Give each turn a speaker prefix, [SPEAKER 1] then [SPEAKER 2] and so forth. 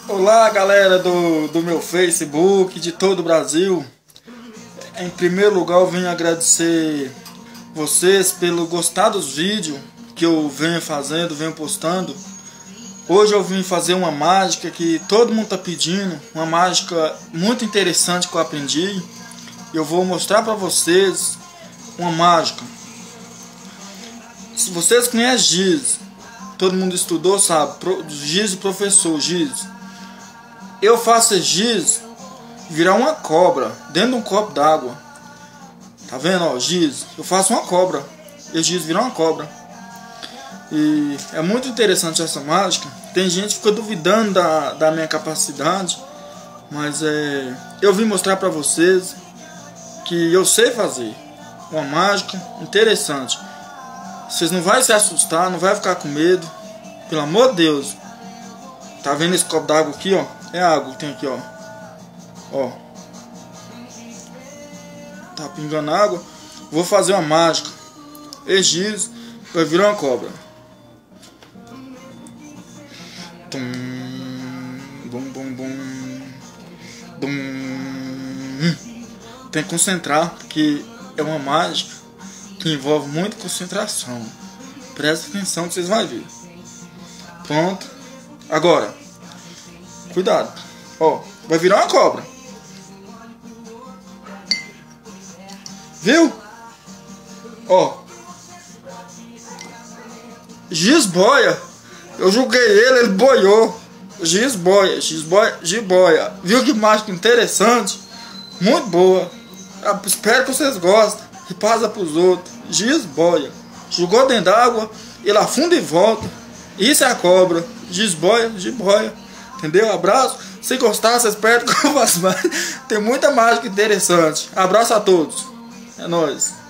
[SPEAKER 1] Olá, galera do meu Facebook, de todo o Brasil. Em primeiro lugar, eu venho agradecer vocês pelo gostar dos vídeos que eu venho fazendo, venho postando. Hoje eu vim fazer uma mágica que todo mundo tá pedindo, uma mágica muito interessante que eu aprendi. Eu vou mostrar para vocês uma mágica. Se vocês conhecem giz, todo mundo estudou, sabe? Giz do professor Giz. Eu faço esse giz virar uma cobra dentro de um copo d'água. Tá vendo, ó, giz? Eu faço uma cobra. Esse giz virar uma cobra. E é muito interessante essa mágica. Tem gente que fica duvidando da minha capacidade, mas eu vim mostrar pra vocês que eu sei fazer uma mágica interessante. Vocês não vão se assustar, não vai ficar com medo. Pelo amor de Deus. Tá vendo esse copo d'água aqui, ó? É água que tem aqui, ó. Ó. Tá pingando água. Vou fazer uma mágica. Esse giz vai virar uma cobra. Tum, bum, bum, bum. Dum. Tem que concentrar, porque é uma mágica que envolve muita concentração. Presta atenção que vocês vão ver. Pronto. Agora, cuidado. Ó, vai virar uma cobra. Viu? Ó. Giz boia. Eu julguei ele boiou. Giz boia. Viu que mágica interessante? Muito boa. Espero que vocês gostem. E passa pros outros. Giz boia. Jogou dentro d'água, ele afunda e volta. Isso é a cobra. Giz boia. Entendeu? Abraço. Se gostar, vocês esperam que eu faço mais. Tem muita mágica interessante. Abraço a todos. É nóis.